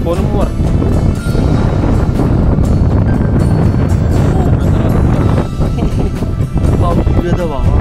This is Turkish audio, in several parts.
konumu var. Abi güne de var.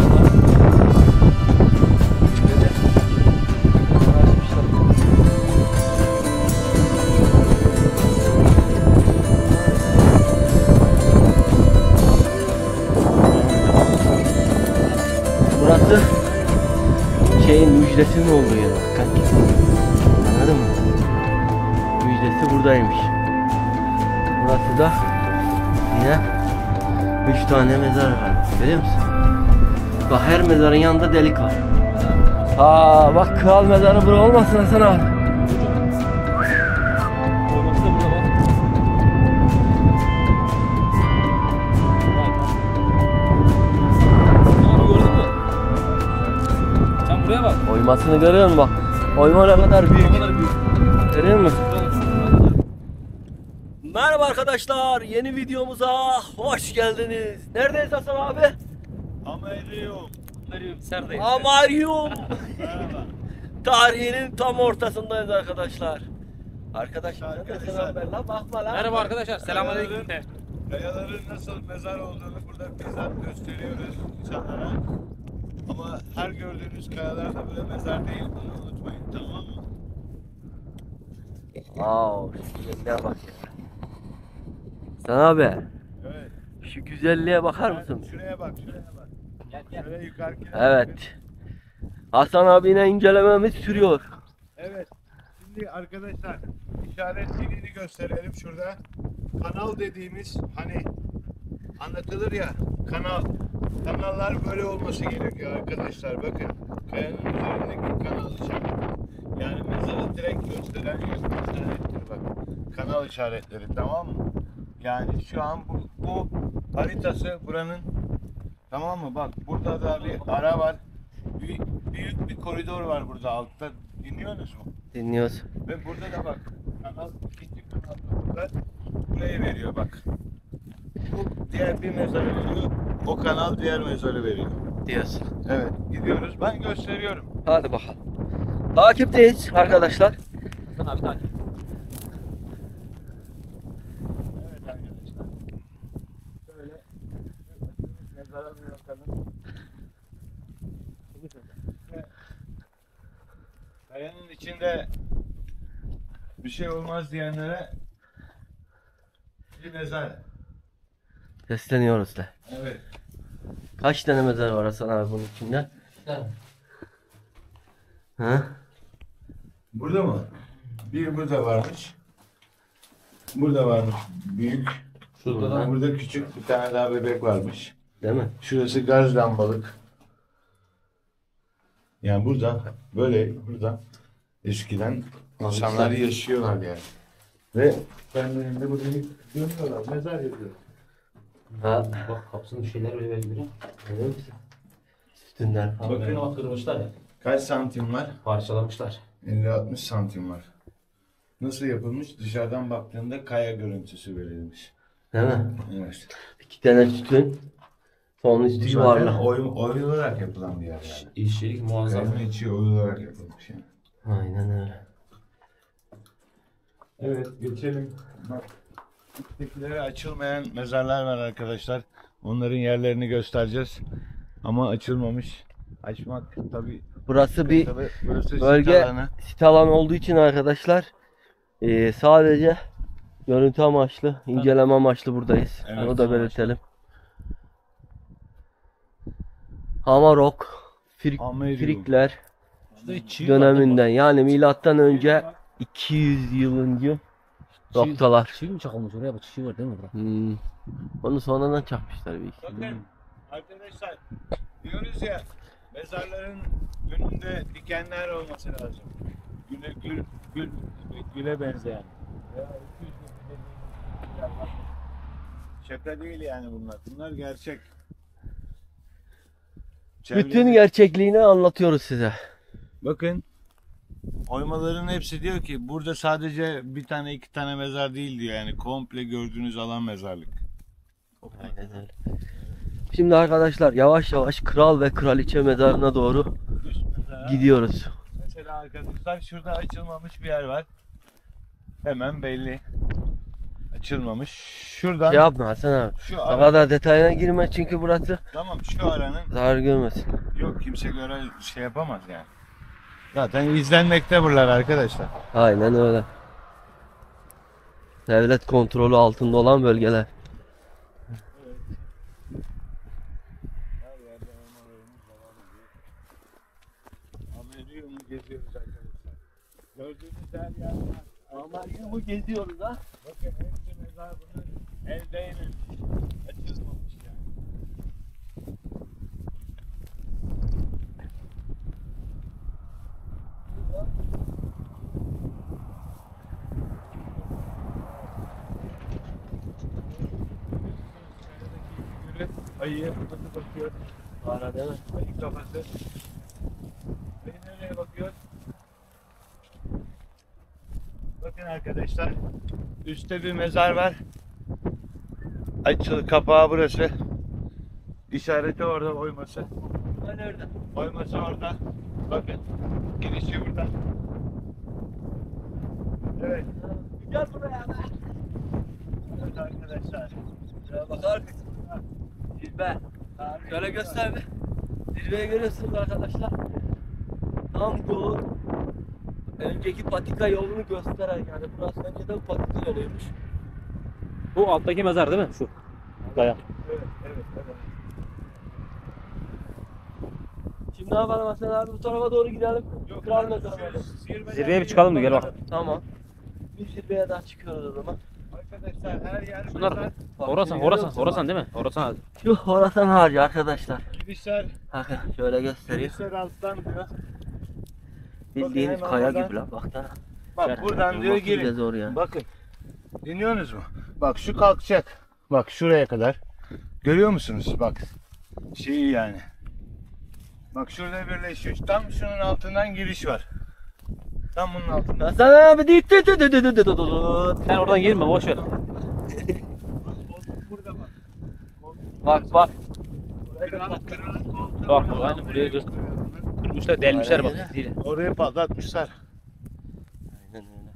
Burası şeyin müjdesinin olduğu yer bak kanki. Anladın mı? Müjdesi buradaymış. Burası da yine 3 tane mezar var. Görüyor musun? Bak her mezarın yanında delik var. Aa bak kral mezarı bura olmasın Hasan abi. Olması da burada bak. Abi gördün mü? Sen buraya bak. Oymasını görüyor musun bak? Oyma ne kadar büyük. Ne kadar büyük. Görüyor musun? Merhaba arkadaşlar, yeni videomuza hoş geldiniz. Neredeyiz Hasan abi? Amaryum. Serdayız. Amaryum. Tarihinin tam ortasındayız arkadaşlar. Arkadaşlar bakma lan. Merhaba arkadaşlar. Selamünaleyküm. Kayaların nasıl mezar olduğunu burada bizzat gösteriyoruz insanlara. Ama her gördüğünüz kayalar da böyle mezar değil. Bunu unutmayın, tamam mı? Wow, şu güzelliğe bak ya. Hasan abi, Evet. şu güzelliğe bakar mısın? Şuraya bak, şuraya bak. Gel. Şöyle yukarıki. Evet. Hasan abiyle incelememiz sürüyor. Evet. Şimdi arkadaşlar işaret dilini gösterelim şurada. Kanal dediğimiz hani anlatılır ya, kanal. Kanallar böyle olması gerekiyor arkadaşlar. Bakın kayanın üzerindeki kanal işareti. Yani mezarı direkt gösteren işarettir bak. Kanal işaretleri, tamam mı? Yani şu an bu haritası buranın, tamam mı? Bak burada da bir ara var. Büyük bir koridor var burada altta. Dinliyorsunuz mu? Dinliyoruz. Ve burada da bak kanal, ikinci kanal da burada buraya veriyor bak. Bu diğer bir mezarı veriyor. O kanal diğer mezarı veriyor. Diyorsun. Evet, gidiyoruz. Ben gösteriyorum. Hadi bakalım. Takipteyiz arkadaşlar. Hasan abi takip. Evet arkadaşlar. Şöyle mezara bir bakalım. Ve kayanın içinde bir şey olmaz diyenlere bir mezar. Sesleniyoruz da. Evet. Kaç tane mezar var Hasan abi bunun içinde? Ha? Burada mı? Bir burada varmış. Burada varmış büyük. Burada küçük bir tane daha bebek varmış. Değil mi? Şurası gaz lambalık. Yani burada böyle burada eskiden insanlar yaşıyorlar yani. Ve kendilerinde burada dönüyorlar, mezar yapıyor. Ha. Bak kapısının şeyler böyle böyle. Görüyor musun? Sütunlar falan. Bakın ama kırmışlar ya. Kaç santim var? Parçalamışlar. 50-60 santim var. Nasıl yapılmış? Dışarıdan baktığında kaya görüntüsü verilmiş. Değil mi? Evet. 2 tane sütun. Son üstü yuvarlak. Oyularak yapılan bir yer yani. İşçilik muazzam. Kayanın içi oyularak yapılmış yani. Aynen öyle. Evet, geçelim. Bak, üsttekileri açılmayan mezarlar var arkadaşlar. Onların yerlerini göstereceğiz. Ama açılmamış. Açmak tabii. Burası bir Burası bölge, sit alanı. sit alanı olduğu için arkadaşlar sadece görüntü amaçlı, inceleme amaçlı buradayız. Evet, Onu da belirtelim. Hamarok, Amaryum. Frikler Şurada çivi döneminden yani milattan önce 200 yılıncı noktalar. Çivi mi çakılmış oraya bak, çivi var değil mi burada? Onu sonradan çakmışlar bir Bakın arkadaşlar, diyoruz ya mezarların önünde dikenler olması lazım. Güle benzeyen. Ya, 200 yıl dediğimiz var. Şaka değil yani bunlar. Bunlar gerçek. Bütün gerçekliğini anlatıyoruz size. Bakın. Oymaların hepsi diyor ki burada sadece bir tane iki tane mezar değil diyor. Yani komple gördüğünüz alan mezarlık. Aynen öyle. Şimdi arkadaşlar yavaş yavaş kral ve kraliçe mezarına doğru Üst mezara. gidiyoruz. Mesela arkadaşlar şurada açılmamış bir yer var. hemen belli. Açılmamış. Şuradan Şey yapma Hasan abi. şu O ara, kadar detayına girme çünkü burası tamam şu aranın zarar görmesin. yok kimse göre şey yapamaz yani. Zaten izlenmekte buralar arkadaşlar. Aynen öyle. Devlet kontrolü altında olan bölgeler. Her yerde ormanlarımız devam ediyor. Ameriyum'u geziyoruz arkadaşlar. Gördüğünüz her yer var. Amaryumu geziyoruz ha. Bakın hepsi mezar bunun el değmemiş. Açılmamış yani. Ayıya kafası bakıyor. Ara değil mi? Ayı kafası. Ayı nereye bakıyor? Bakın arkadaşlar. Üstte bir mezar var. Açılı kapağı burası. İşareti orada, oyması. Nerede? Oyması orada. Bakın. Girişi burada. Evet. Gel buraya be. Evet arkadaşlar. Şuraya bakar mısın? Zirve. Şöyle göster be. Zirveyi görüyorsunuz arkadaşlar. Tam yolun önceki patika yolunu gösteren yani burası önceden patika yoluymuş. Bu alttaki mezar değil mi? Şu. Kaya. Evet, evet, evet. Şimdi ne yapalım Hasan abi bu tarafa doğru gidelim. Kral mezarı var. Zirveye bir çıkalım da gel bakalım. Tamam. Bir zirveye daha çıkıyoruz o zaman. Arkadaşlar her yer Şunlar mezar. Horasan değil mi? Horasan. Şu Horasan harcı arkadaşlar. Girişler, Bakın şöyle göstereyim. girişler alttan diyor. Bildiğiniz hemen kaya buradan- gibi lan baksana. Bak buradan diyor Nasıl bile girin. zor ya. Bakın. Dinliyorsunuz mu? Bak şu kalkacak. Bak şuraya kadar. Görüyor musunuz? Bak. Şeyi yani. Bak şurada birleşiyor. Tam şunun altından giriş var. Tam bunun altında. Hasan abi dit. Sen oradan girme boş ver. Burada bak. Bak. Bak aynen buraya göz. Kırmışlar delmişler bak. Zile. Orayı patlatmışlar. Aynen öyle.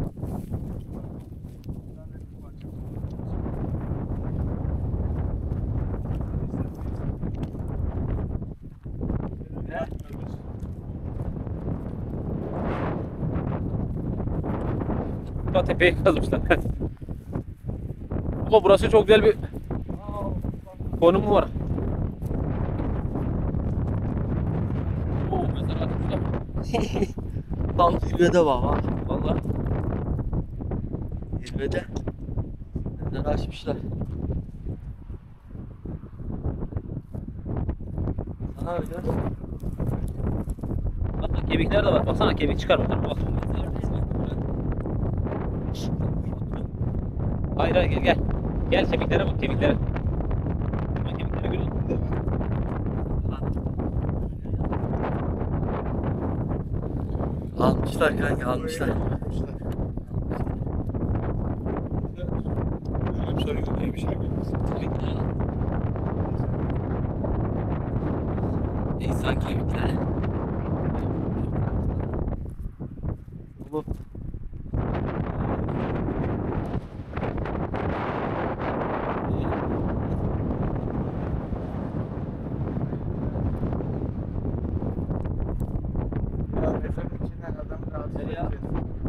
Burada tepeyi kazmışlar. Ama burası çok güzel bir konumu var. Oo mezar atmışlar. Tam zirvede var ha. Valla. Zirvede. Mezarı açmışlar. Sana öyle. Bak kemikler de var. Baksana kemik çıkar bakalım. Bak. Hayır gel. Gel kemiklere bak kemiklere. Bak kemiklere görüyor musun? Almışlar kanka almışlar. Ölüm soruyu neymiş arkadaşlar? İnsan kemikleri. Bu. Mezarın içinden adamı rahatsız Nereye? edeceğiz.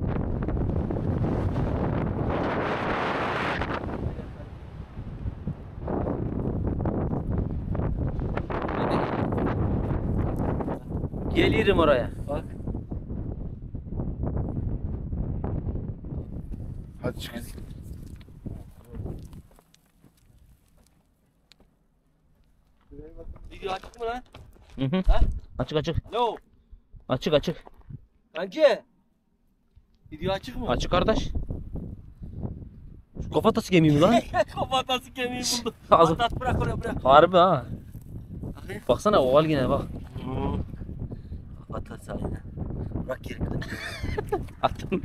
Gelirim oraya. Bak. Hadi çıkın. Video açık mı lan? Hı hı. Ha? Açık. Alo. Açık. Kanki. Video açık mı? Açık kardeş. Şu kafatası gemiyi mi lan? Kafatası kemiği buldu. Ağzı. Anlat bırak oraya bırak. Harbi ha. Hadi. Baksana oval yine bak. Kafatası aynen. Bırak geri. Attım.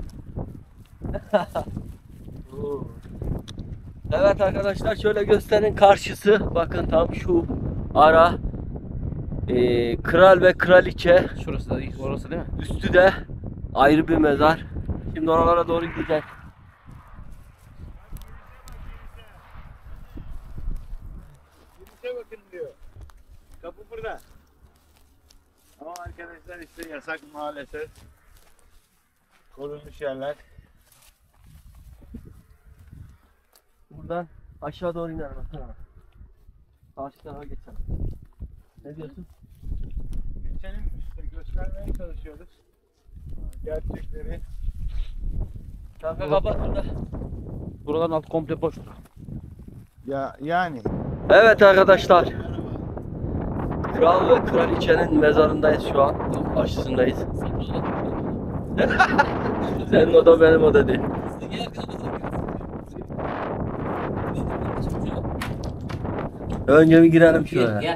Evet arkadaşlar şöyle gösterin karşısı. Bakın tam şu ara. Kral ve kraliçe. Şurası da orası değil mi? Üstü de ayrı bir mezar. Şimdi oralara doğru gideceğiz. Girişe bakın diyor. Kapı burada. Ama arkadaşlar işte yasak maalesef. Korunmuş yerler. Buradan aşağı doğru iner baksana. Karşı tarafa geçelim. Ne diyorsun? Geçelim işte göstermeye çalışıyoruz. Gerçekleri. Kanka kapat burada. Buraların altı komple boş. Ya yani. Evet arkadaşlar. Kral ve kraliçenin mezarındayız şu an. Bunun karşısındayız. Senin oda benim oda değil. Önce bir girelim şuraya. Gel.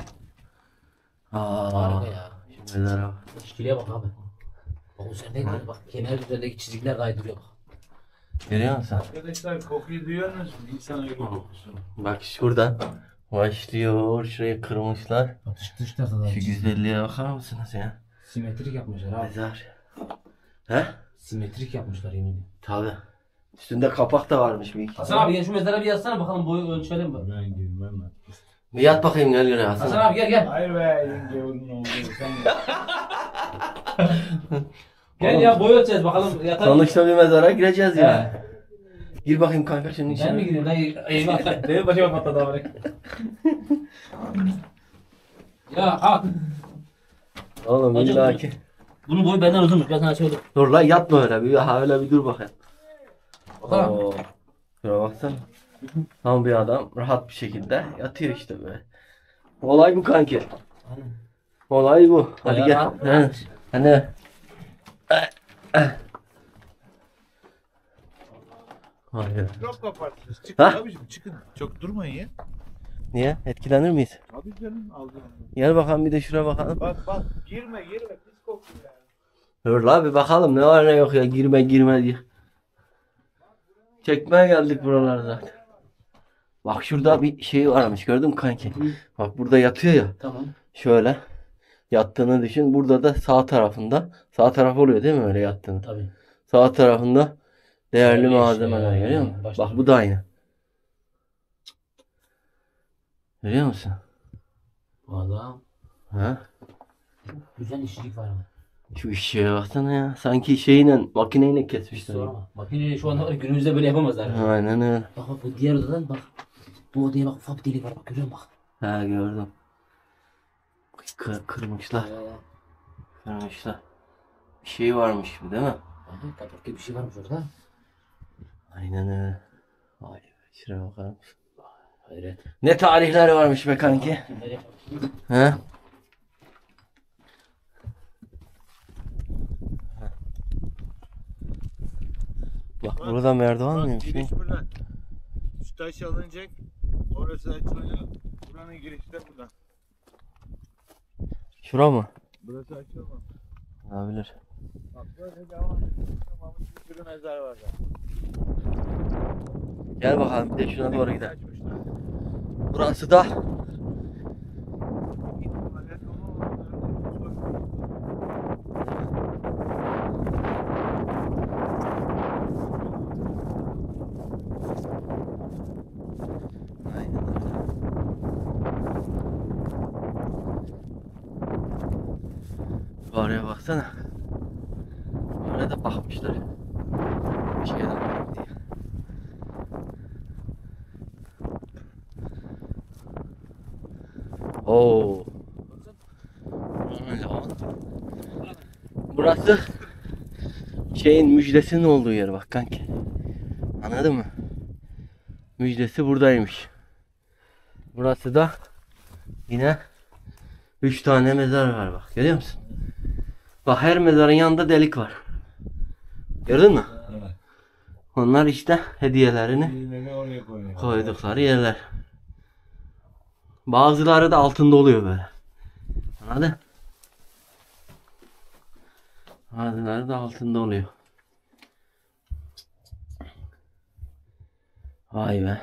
Aa, Ya. şu mezara bak. İşçiliğe bak abi. Bak üzerindeki bak kemer üzerindeki çizikler kaydırıyor bak. Görüyor musun? Arkadaşlar kokuyu duyuyor musunuz? İnsan ölü kokusu. Bak şuradan başlıyor. Şurayı kırmışlar. Bak dış tarafta da Şu güzelliğe bakar mısınız ya? simetrik yapmışlar abi. Mezar. He? Simetrik yapmışlar yemin. Tabi. Üstünde kapak da varmış bir iki. Hasan abi gel şu mezara bir yazsana bakalım boyu ölçelim mi? Ben girmem ben. Bir yat bakayım gel göre Hasan. Hasan abi gel gel. Hayır be yenge onun olduğu sen de. Gel ya boy ölçeceğiz bakalım yatalım. Sonuçta bir mezara gireceğiz ya. He. Gir bakayım kanka şunun içine. Ben mi gireyim lan? Eyvah. Benim başıma patladı abi. Ya al. Oğlum Hocam, illaki. Bunun boyu benden uzunmuş. Ben sana söyledim. Dur lan yatma öyle bir öyle bir dur bakayım. Bakalım. Oo. Şuna baksana. Tam bir adam rahat bir şekilde yatıyor işte böyle. Olay bu kanki. Olay bu. Hadi Bayağı gel. rahat. He. Hani. Hayır. Çok kapattınız. Çıkın Ha? abicim çıkın. Çok durmayın ya. Niye? Etkilenir miyiz? Abi canım aldım. Gel bakalım bir de şuraya bakalım. Bak girme pis kokuyor ya. Dur la bir bakalım ne var ne yok ya girme diye. Çekmeye geldik buralara zaten. Bak şurada bir şey varmış gördün mü kanki? Bak burada yatıyor ya. Tamam. Şöyle yattığını düşün. Burada da sağ tarafında. Sağ taraf oluyor değil mi öyle yattığını? Tabii. Sağ tarafında değerli Şöyle malzemeler işte, görüyor musun? başka. Bak bu da aynı. Görüyor musun? Valla. Ha? Güzel işçilik var ama. Şu işe baksana ya. Sanki şeyle makineyle kesmişler. Sorma. Makineyi şu anda var ya, günümüzde böyle yapamazlar. Aynen öyle. Bak bak bu diğer odadan bak. Bu odaya bak ufak bir delik var bak görüyor musun bak. Ha gördüm. Kırmışlar. Kırmışlar. Bir şey varmış bu değil mi? Abi kapak gibi bir şey varmış orada. Aynen öyle. Vay be şuraya bakar mısın? Hayret. Ne tarihler varmış be kanki. He? Bak burada merdiven Bak miymiş? giriş Ne? buradan. Şu taş alınacak. Orası açılıyor. Buranın girişi de buradan. Şura mı? Burası açılmaz. Olabilir. Bak böyle devam ediyor. Tamam bir sürü mezar var da. Gel bakalım bir de şuna doğru gidelim. Açmışlar. Burası da Tuvalet ama aynen öyle. Oraya baksana. Oraya da bakmışlar. Bir şeyden var diye. Oo. Burası şeyin müjdesinin olduğu yer bak kanki. Anladın mı? Müjdesi buradaymış. Burası da yine 3 tane mezar var bak. Görüyor musun? Bak her mezarın yanında delik var. Gördün mü? Evet. Onlar işte hediyelerini Birileri oraya koyuyor. koydukları yerler. Bazıları da altında oluyor böyle. Anladın? Bazıları da altında oluyor. Vay be.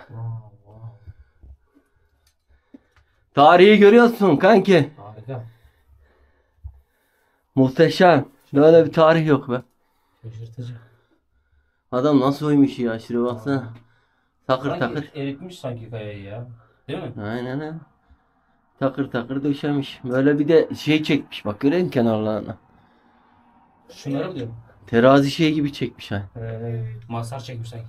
Tarihi görüyorsun kanki. Harika. Muhteşem. Böyle bir tarih yok be. Şaşırtıcı. Adam nasıl oymuş ya, şuraya baksana. Takır Sanki takır. eritmiş sanki kayayı ya. Değil mi? Aynen öyle. Takır takır döşemiş. Böyle bir de şey çekmiş, bak göreyim kenarlarına. Şunları mı diyorum? Terazi şey gibi çekmiş ha. Masar çekmiş sanki.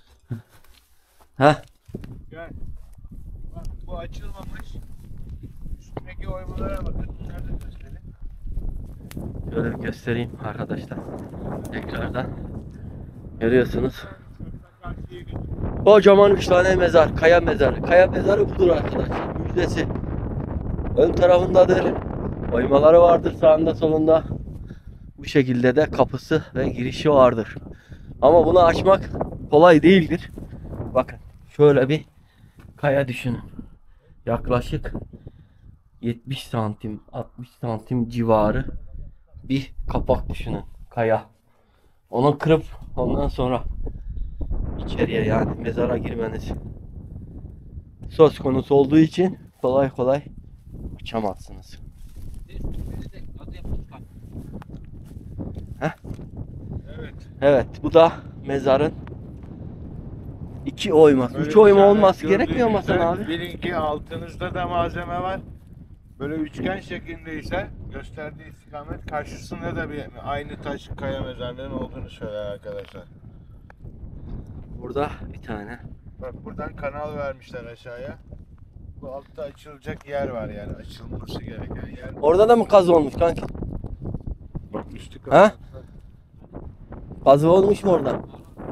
Heh. Gel. Bak bu açılmamış. Üstündeki oymalara bakın. Nerede göstereyim? Şöyle bir göstereyim arkadaşlar. Tekrardan. Görüyorsunuz. Karşıya gidiyor. Kocaman 3 tane mezar. Kaya mezarı. Kaya mezarı budur arkadaşlar. Müjdesi. Ön tarafındadır. Oymaları vardır sağında solunda. Bu şekilde de kapısı ve girişi vardır. Ama bunu açmak kolay değildir. Bakın şöyle bir kaya düşünün. Yaklaşık 70 santim 60 santim civarı bir kapak düşünün. Kaya. Onu kırıp ondan sonra içeriye, yani mezara girmeniz söz konusu olduğu için kolay kolay açamazsınız. Evet. Evet, bu da mezarın 2 oyması. Böyle 3 oyma işaret olması gerekmiyor mu Hasan gördüğünüzde abi? Birinki altınızda da malzeme var. Böyle üçgen şeklindeyse gösterdiği istikamet karşısında da bir aynı taş kaya mezarlığının olduğunu söyler arkadaşlar. Burada bir tane. Bak buradan kanal vermişler aşağıya. Bu altta açılacak yer var, yani açılması gereken yer. Orada da mı kazı olmuş kanki? Bak üstü Ha? kapalı. Kazı olmuş mu orada?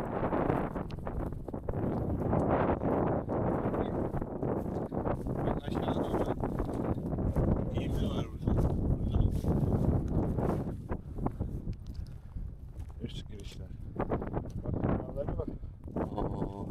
Bak aşağıda da var. İğme var burada. Üst girişler. Bak kanallara bak. Oo.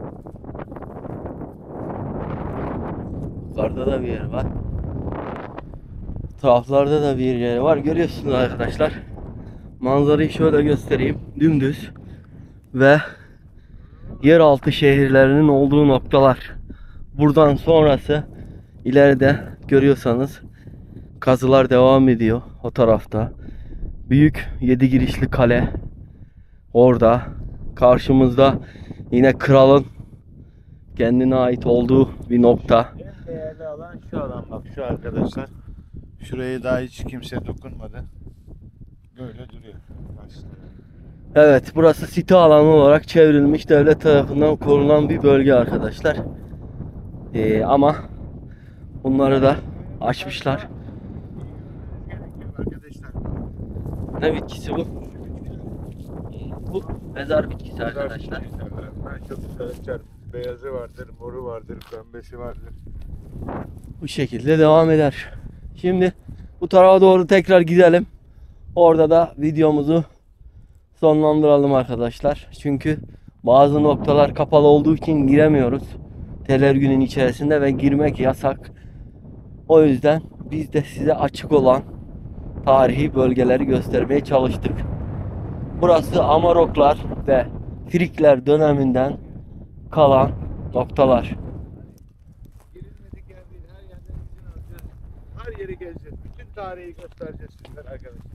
Yukarıda da bir yer var. Taraflarda da bir yer var. Görüyorsunuz arkadaşlar. Manzarayı şöyle göstereyim. Dümdüz ve yeraltı şehirlerinin olduğu noktalar. Buradan sonrası ileride görüyorsanız kazılar devam ediyor o tarafta. Büyük 7 girişli kale orada. Karşımızda yine kralın kendine ait olduğu bir nokta. En değerli alan şu alan, bak şu arkadaşlar. Şuraya daha hiç kimse dokunmadı. Böyle duruyor. Karşısında. Evet, burası site alanı olarak çevrilmiş, devlet tarafından korunan bir bölge arkadaşlar. Ama bunları da açmışlar. Arkadaşlar. Ne bitkisi bu? Bu mezar bitkisi arkadaşlar. Ben çok severim. Beyazı vardır, moru vardır, pembesi vardır. Bu şekilde devam eder. Şimdi bu tarafa doğru tekrar gidelim. Orada da videomuzu sonlandıralım arkadaşlar. Çünkü bazı noktalar kapalı olduğu için giremiyoruz. Telergünün içerisinde ve girmek yasak. O yüzden biz de size açık olan tarihi bölgeleri göstermeye çalıştık. Burası Amaroklar ve Frikler döneminden kalan noktalar. Girilmedik yer değil, her yerden izin alacağız. Her yeri gezeceğiz. Bütün tarihi göstereceğiz sizlere arkadaşlar.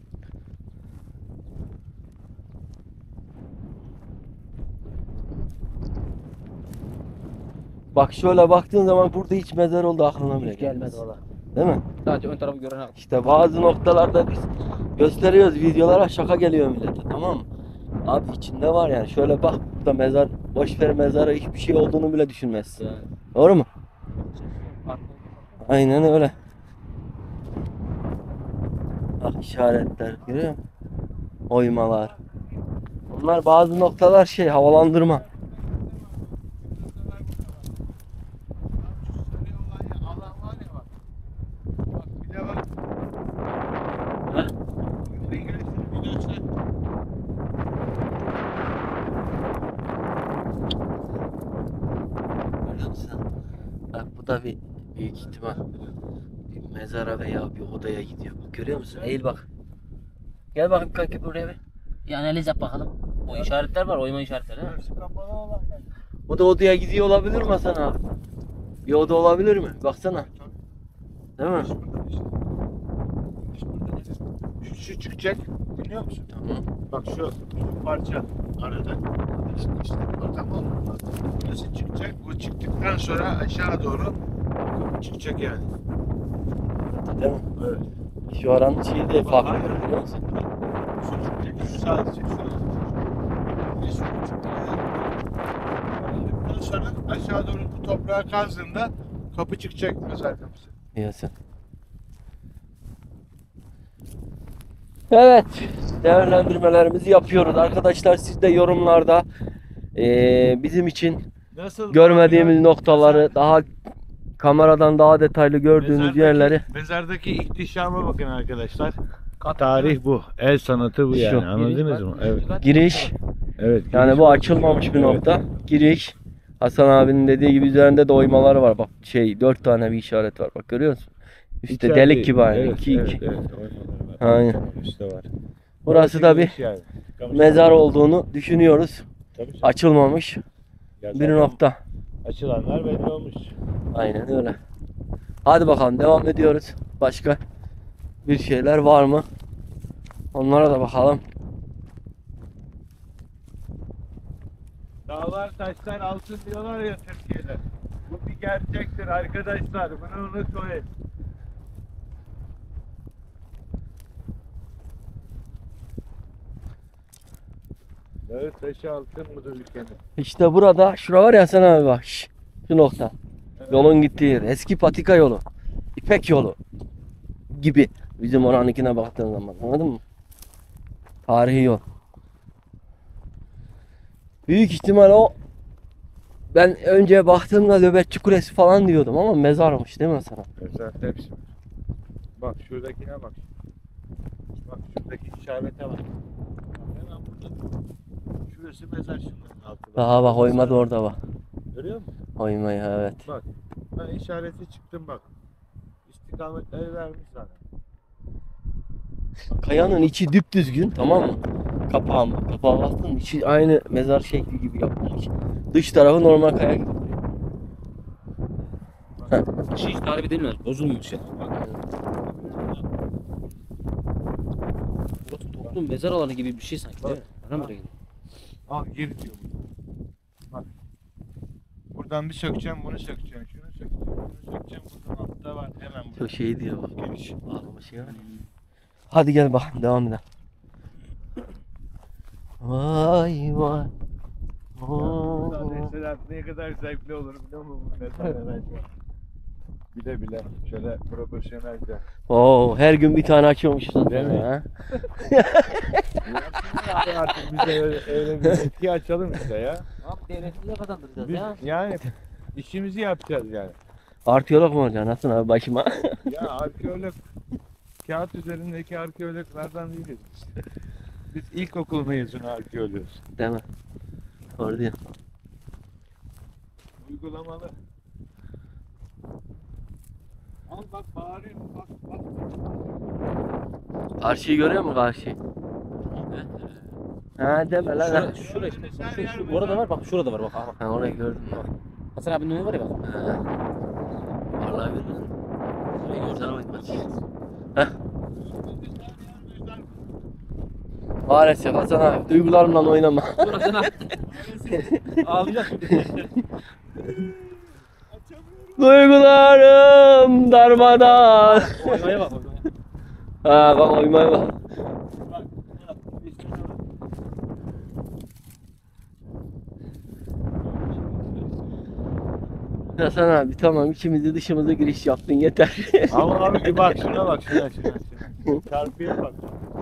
Bak şöyle baktığın zaman burada hiç mezar oldu aklına bile gelmez. valla. Değil mi? Sadece ön tarafı gören İşte bazı noktalarda biz gösteriyoruz videolara, şaka geliyor millete, tamam mı? Abi içinde var yani, şöyle bak burada mezar, boşver mezara, hiçbir şey olduğunu bile düşünmezsin. Doğru mu? Aynen öyle. Bak işaretler görüyor musun? Oymalar. Bunlar bazı noktalar şey, havalandırma. Sarı olan alan var ya bak. Bak bir de bak. Heh. Bir gel şunu bir göster. Görüyor musun? Bak bu da bir büyük ihtimal bir mezara veya bir odaya gidiyor. Bak, görüyor musun? Eğil bak. Gel bakayım kanki buraya bir. Yani analiz yap bakalım. O işaretler var, oyma işaretleri. Değil mi? Burası kapalı olan yer. Bu da odaya gidiyor olabilir mi Hasan abi? Bir oda olabilir mi? Baksana. Değil mi? Güneş burada işte. Güneş burada. Şu şu çıkacak. Biliyor musun? Tamam. Bak şu parça arada. İşte o tamam mı? Burası çıkacak. Bu çıktıktan sonra aşağı doğru kapı çıkacak yani. Değil mi? Evet. Şu aranın şeyi de farklı biliyor musun? Şu çıkacak. Şu sadece şu. Ve şu çıkacak. Ondan sonra aşağı doğru bu toprağa kazdığında kapı çıkacak mezar kapısı. Diyorsun. Evet, değerlendirmelerimizi yapıyoruz. Arkadaşlar siz de yorumlarda bizim için Nasıl? görmediğimiz noktaları, daha kameradan daha detaylı gördüğünüz yerleri Mezardaki ihtişama bakın arkadaşlar. Tarih bu. El sanatı bu Şu. yani. Anladınız mı? Evet. giriş, Evet. yani giriş bu var. açılmamış bir Evet. nokta. Giriş, Hasan abinin dediği gibi üzerinde de oymalar var. Bak 4 tane bir işaret var. Bak görüyor musun? Üstte İçeride- delik gibi aynı. Evet, 2 evet, 2. evet. Oymalar var. Aynen. Üstte var. Burası da bir giriş yani. Kamış- mezar olduğunu düşünüyoruz. Tabii canım. Açılmamış Ya bir zaten nokta. Açılanlar belli olmuş. Aynen öyle. Hadi bakalım devam ediyoruz. Başka bir şeyler var mı? Onlara da bakalım. Dağlar taşlar altın diyorlar ya Türkiye'de. Bu bir gerçektir arkadaşlar. Bunu unutmayın. Evet taşı altın mıdır ülkenin? İşte burada, şura var ya sen abi bak. Şu nokta. Yolun gittiği yer. Eski patika yolu. İpek yolu. Gibi. Bizim oranınkine baktığın zaman. Anladın mı? Tarihi yol. Büyük ihtimal o, ben önce baktığımda Nöbetçi Kulesi falan diyordum ama mezarmış değil mi sana? Mezar hepsi var. Bak şuradakine bak. Bak şuradaki işarete bak. Hemen burada. Şurası mezar şunların altı. Daha bak oyma da orada bak. Görüyor musun? Oymayı evet. Bak. Ben işareti çıktım bak. İstikametleri vermiş zaten. Kayanın içi düpdüzgün, tamam mı? Kapağı mı? Kapağı bastın, içi aynı mezar şekli gibi yapılmış. Dış tarafı normal kaya gibi. Şey hiç tarif edilmez. Bozulmuş ya. Burası toplum mezar alanı gibi bir şey sanki değil mi? Bana mı öyle geliyor? Al gir diyor. Bak. Buradan bir sökeceğim, bunu sökeceğim, şunu sökeceğim, bunu sökeceğim. Buradan altta var hemen burada. Çok şey diyor bak. Geniş. Ağlama şey var ya. Hadi gel bakalım devam edelim. Vay vay. Buradan Oo. mesela ne kadar zevkli olur biliyor musun? Mesela bile bile şöyle profesyonelce. Oo, her gün bir tane açıyormuşuz zaten. Değil mi? Ha? Artık bize öyle bir etki açalım işte ya. Abi devletimize kazandıracağız Biz ya. yani işimizi yapacağız yani. Arkeolog mu olacaksın Hasan abi başıma? Ya arkeolog kağıt üzerindeki arkeologlardan değiliz. Biz ilkokul mezunu arkeologuz. Değil mi? Doğru diyor. Uygulamalı. Al bak bağırıyor bak bak. Karşıyı görüyor musun karşıyı? Ha deme lan. Şura işte. Orada var bak şurada var bak. Bak. Ha orayı gördüm. Hasan abinin önü var ya bak. Ha. Vallahi gördüm. Orayı görsene bak. Heh. Maalesef Hasan abi duygularımla oynama. Dur Hasan abi. Ağlayacak şimdi. Duygularım darmadağın. Oymaya bak. Oymaya. Ha bak oymaya bak. Hasan abi tamam içimizi dışımıza giriş yaptın yeter. Ama abi bak şuna bak şuna. Çarpıya bak.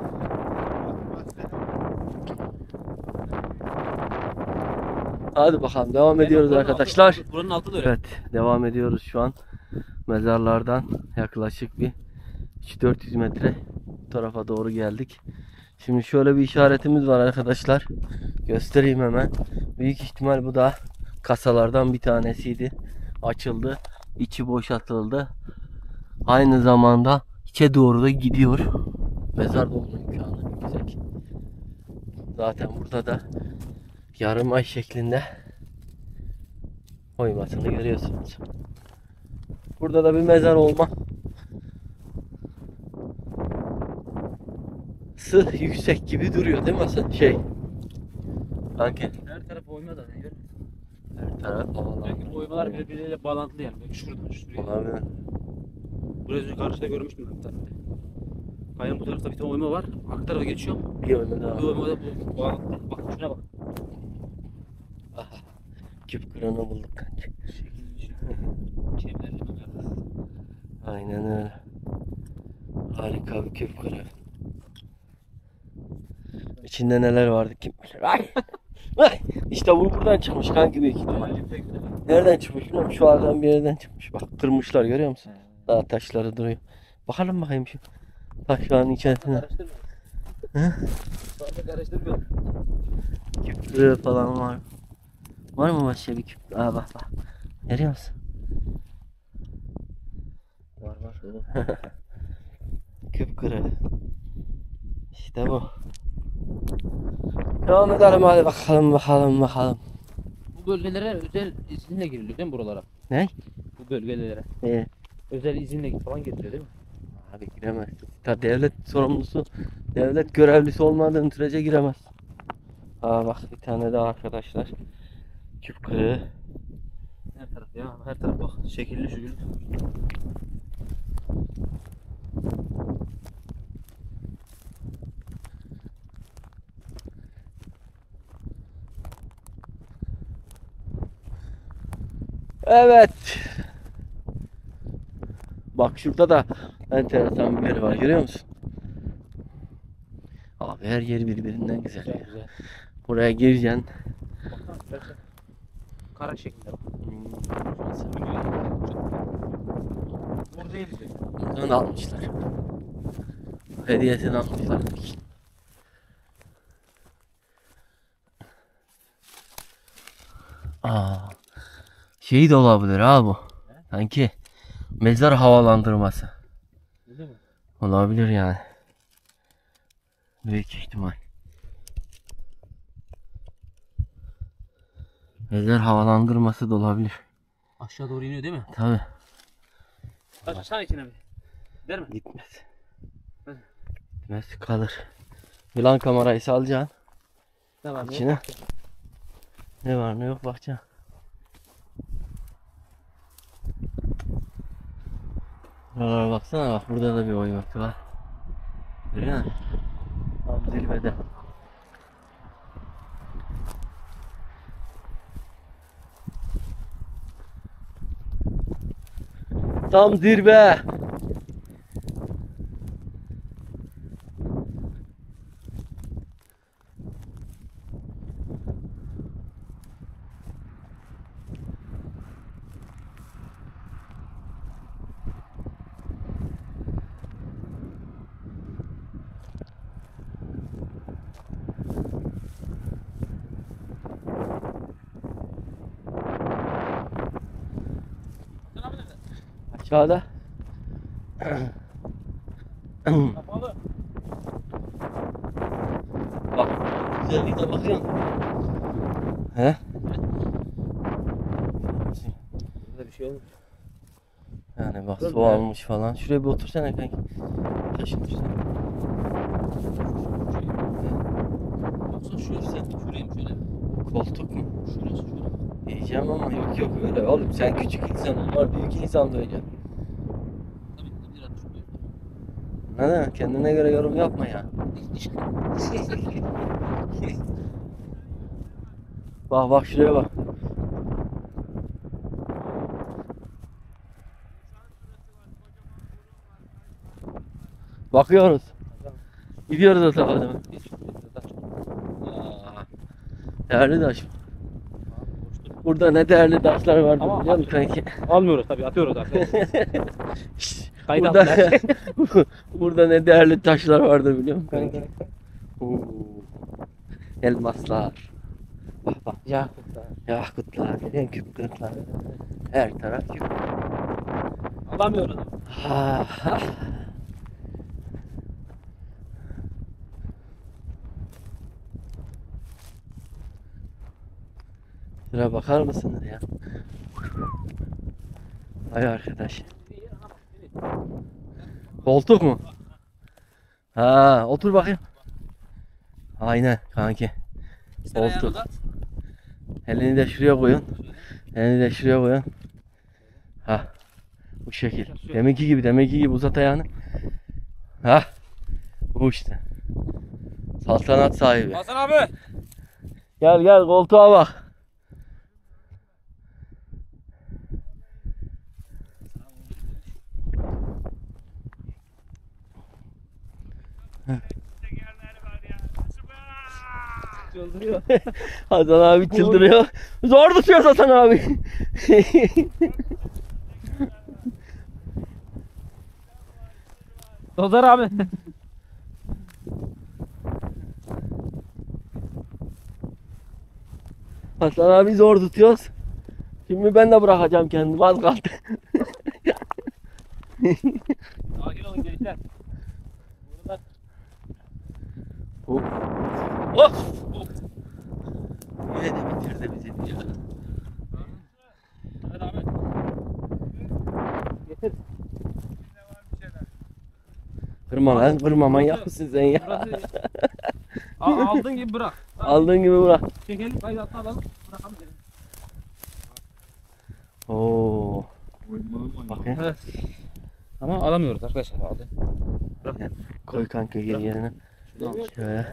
Hadi bakalım devam ediyoruz arkadaşlar. Buranın altı da öyle. Evet devam ediyoruz şu an. Mezarlardan yaklaşık bir 300-400 metre bu tarafa doğru geldik. Şimdi şöyle bir işaretimiz var arkadaşlar. Göstereyim hemen. Büyük ihtimal bu da kasalardan bir tanesiydi. Açıldı. İçi boşaltıldı. Aynı zamanda içe doğru da gidiyor. Mezar dolma imkanı yüksek. Zaten burada da yarım ay şeklinde oymasını görüyorsunuz. Burada da bir mezar olma yüksek gibi duruyor değil mi aslında? Kanki. Her taraf oyma da. Görüyor musun? Her taraf havalandı. Belki bu oymalar birbirleriyle bağlantılı yani. Böyle şuraya. Olabilir. Biraz önce karşıda görmüştüm ben bir tane. Kayanın bu tarafta bir tane oyma var. Arka tarafa geçiyorum. Bir oyma daha. Bir oyma da bu bağlantılı. Bak şuna bak. Aha. Küp kıranı bulduk kanki. Çevrelerle beraber. Aynen öyle. Harika bir küp kıranı. İçinde neler vardı kim bilir. Ay! Ay! İşte bu buradan çıkmış kanki büyük ihtimal. Nereden çıkmış biliyor musun? Şu aradan bir yerden çıkmış. Bak kırmışlar görüyor musun? Daha taşları duruyor. Bakalım bakayım şu taşların içerisine. Hı? Karıştırmıyorum. Küp falan var. Var mı başka bir küp? Aa bak bak. Görüyor musun? Var. Küp kırığı. İşte bu. Devam edelim hadi bakalım. Bu bölgelere özel izinle giriliyor değil mi buralara? Ne? Bu bölgelere. Özel izinle falan giriliyor değil mi? Abi giremez. Ta devlet sorumlusu, devlet görevlisi olmadığın sürece giremez. Aa bak bir tane daha arkadaşlar. Küp kırığı. Her taraf ya. Her taraf bak. Şekilli şükürlü. Evet. Bak şurada da enteresan bir yer var görüyor musun? Abi her yer birbirinden güzel. Güzel Ya. güzel. Buraya gireceksin. Baksana istersen. Kara şeklinde bak. Burada değil işte. Buradan almışlar. Hediyesini almışlar. Aa, şey de olabilir ha bu. Sanki mezar havalandırması. Değil mi? Olabilir yani. Büyük ihtimal. Mezar havalandırması da olabilir. Aşağı doğru iniyor değil mi? Tabi. Taş aşağı içine mi? Der mi? Gitmez. Hadi. Gitmez kalır. Yılan kamerayı salacaksın. Ne var? İçine. Ne var ne yok bakacaksın. Buralara baksana bak burada da bir oymak var. Görüyor musun? Tam zirvede. Tam zirve. Aşağıda. Kapalı. Bak güzelliğine bakıyor musun? He? Burada bir şey olmuş. Yani bak Dur su be. almış falan. Şuraya bir otursana kanki. Taşın üstüne. Yoksa şuraya mı şöyle? Koltuk mu? Şurası şöyle. Diyeceğim ama yok öyle oğlum sen küçük insan onlar büyük insan da öyle. Tabii biraz şuraya. Ne kendine göre yorum yapma ya. Bak şuraya bak. Bakıyoruz. Gidiyoruz o tarafa değil mi? Aa, değerli taş. Burada ne değerli taşlar vardı Ama- biliyor musun kanki? Almıyoruz tabii atıyoruz artık. Kayıt Burada, altına. burada ne değerli taşlar vardı biliyor musun kanki? Oo. Elmaslar. Bak yakutlar, küp kırıklar. Her taraf küp. Alamıyoruz. Ha, ha. Şuraya bakar mısınız ya? Vay arkadaş. Koltuk mu? Ha, otur bakayım. Aynen kanki. Sen ayağını Oldu. uzat. Elini de şuraya koyun. Elini de şuraya koyun. Ha. Bu şekil. Deminki gibi uzat ayağını. Ha. Bu işte. Saltanat sahibi. Hasan abi. Gel gel koltuğa bak. Çıldırıyor. Hasan abi çıldırıyor. Zor tutuyor Hasan abi. Dozer abi. Hasan abi zor tutuyoruz. Şimdi ben de bırakacağım kendimi, az kaldı. Sakin olun gençler. Of. Of. Yine de bitirdi bizi ya. Evet abi. Getir. Kırma lan, kırma, manyak mısın sen ya? Burası... Aldığın gibi bırak. Aldığın gibi bırak. Çekelim, kaydatını alalım. Bırakalım. Oo. Bakın. Evet. Ama alamıyoruz arkadaşlar. Aldı. Koy kanka geri yerine. Şöyle.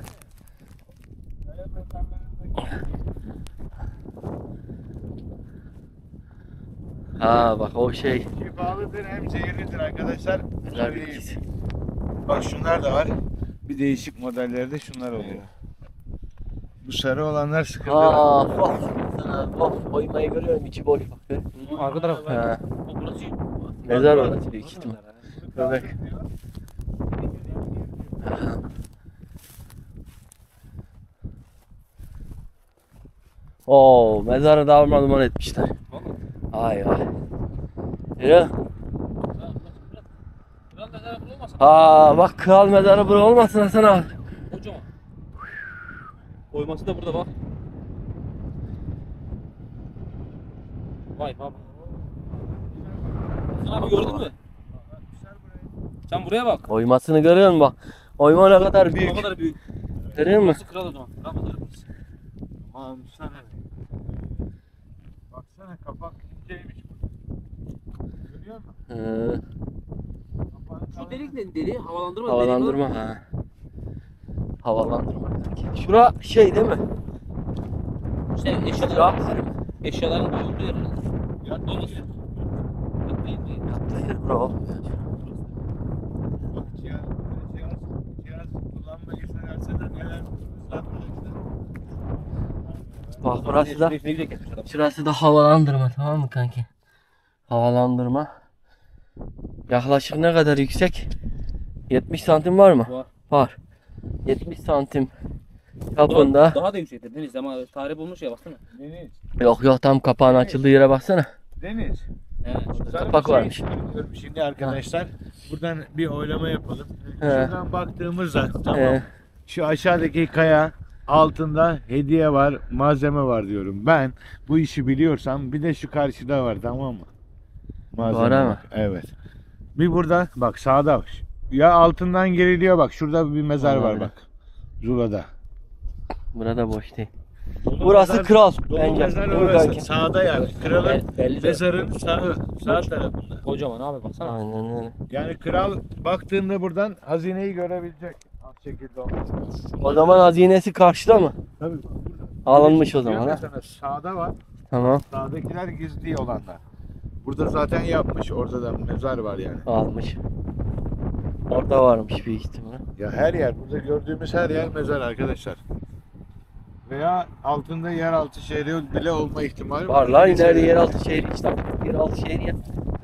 Ha bak o şey. Şifalıdır hem zehirlidir arkadaşlar. Güzel bir ikisi. Bak şunlar da var. Bir değişik modellerde şunlar oluyor. Bu sarı olanlar sıkıntı. Aa, of, oymayı görüyorum, içi boş bak. Arka taraf. Ha. Burası Mezar orası büyük ihtimal. Bebek. Oo, mezarı darma duman etmişler. Ay ay. Yürü. Kral mezarı bulunmasın. Aa bak, kral mezarı burada olmasın Hasan abi. Kocaman. Oyması da burada bak. Vay baba. Hasan abi gördün mü? Sen buraya bak. Oymasını görüyor musun bak? Oyma ne kadar Ne büyük. kadar büyük. Görüyor musun? Burası kral o zaman. Kral mezarı burası. Aman sana. Baksana kapak inceymiş bu. Görüyor musun? Hı, Şu delik ne deli? Havalandırma havalandırma ha. Havalandırma. Şura şey değil mi? İşte eşyaların koyulduğu yer herhalde. Yat Olmasın. Yok değil değil. Yaptığı yer bura olmuyor. Bak cihaz kullanmayı seversen de neler Bak burası da, Ne güzel kesmiş adam. şurası da havalandırma, tamam mı kanki? Havalandırma. Yaklaşık ne kadar yüksek? 70 santim var mı? Var. Var. 70 santim çapında. Daha da yüksektir Deniz ama tarih bulmuş ya baksana. Deniz. Yok yok, tam kapağın açıldığı yere baksana. Deniz. Evet. Sana Kapak bir şey varmış. söylüyorum şimdi arkadaşlar. Buradan bir oylama yapalım. He. Şuradan baktığımızda tamam. Ee, Şu aşağıdaki kaya altında hediye var, malzeme var diyorum. Ben bu işi biliyorsam bir de şu karşıda var, tamam mı? Var ama. bak, evet. Bir burada bak, sağda bak. Ya altından geriliyor bak. Şurada bir mezar var Aynen. bak. Zula'da. burada boş değil. Burası kral Dolu bence. mezar Değil mi orası. kanki? Sağda yani. Kralın Belli mezarın sağ tarafında. Kocaman abi baksana. Aynen öyle. Yani kral baktığında buradan hazineyi görebilecek. Az şekilde olması. O zaman hazinesi karşıda mı? Tabii bak burada. Alınmış o Diyorum zaman ya ha. sana, sağda var. Tamam, Sağdakiler gizli olanlar. Burada zaten yapmış. Orada da mezar var yani. almış. Orada varmış büyük ihtimal. Ya her yer. Burada gördüğümüz her yer mezar arkadaşlar. Veya altında yeraltı şehri bile olma ihtimali Var lan, ileride yeraltı şehri işte. Yeraltı şehri ya.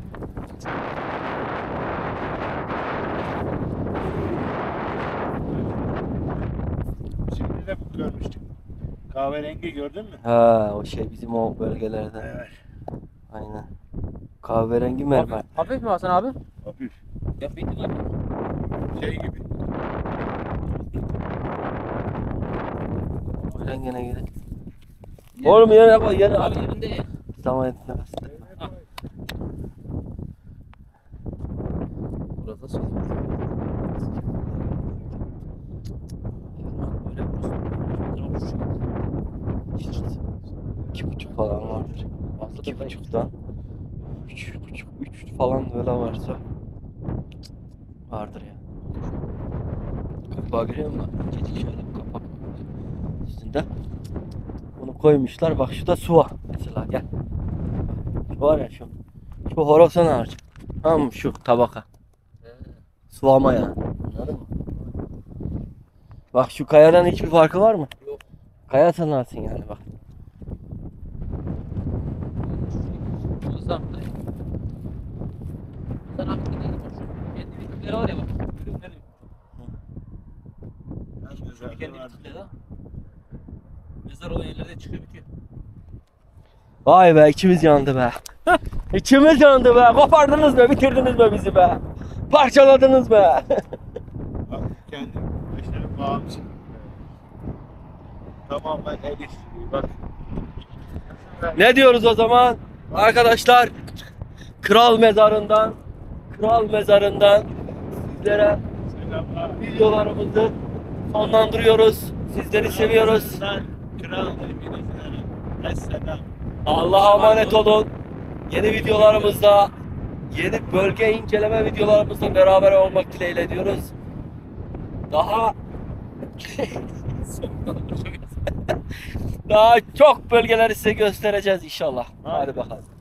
Şimdi de görmüştük. Kahverengi gördün mü? Ha, o şey bizim o bölgelerde. Evet. Aynen. Kahverengi mermer. Hafif mi Hasan abi? Hafif. Ya bitti lan. Şey gibi. Rengine göre. Oğlum yere bak, yere Abi yerinde. tamam etme. Burası sıkıntı. Böyle burası. 2,5'dan 3,5 3 falan böyle varsa vardır ya. Kapağı görüyor musun? İncecik şöyle bir kapak üstünde. Bunu koymuşlar. Bak şu da suva mesela gel. Şu var ya şu. Şu horosan ağacı. Tamam mı? Şu tabaka. Sulama yani. Anladın mı? Bak şu kayadan hiçbir farkı var mı? Yok. Kaya sanarsın yani bak. Olsam da. Sen haklı değil. Kendi bitkileri var ya bak. Ürünleri. Kendi bitkileri ha. Mezar olan yerlerde çıkıyor bitiyor. Vay be içimiz yandı be. İçimiz yandı be. Kopardınız be, bitirdiniz be bizi be. Parçaladınız be. Bak kendi başına bağımsız. Tamamen el işçiliği bak. Ne diyoruz o zaman? Arkadaşlar Kral Mezarı'ndan sizlere Selamlar. videolarımızı sonlandırıyoruz. Sizleri seviyoruz. Kral Eminizler. Esselam. Allah'a emanet olun. Yeni videolarımızda, yeni bölge inceleme videolarımızda beraber olmak dileğiyle diyoruz. Daha daha çok bölgeleri size göstereceğiz inşallah. Hadi bakalım.